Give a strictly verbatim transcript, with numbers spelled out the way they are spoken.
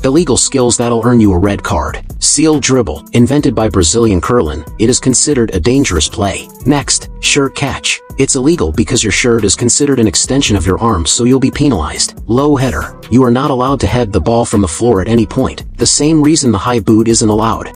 Illegal skills that'll earn you a red card. Seal dribble. Invented by Brazilian curling, it is considered a dangerous play. Next, shirt catch. It's illegal because your shirt is considered an extension of your arm, so you'll be penalized. Low header. You are not allowed to head the ball from the floor at any point, the same reason the high boot isn't allowed.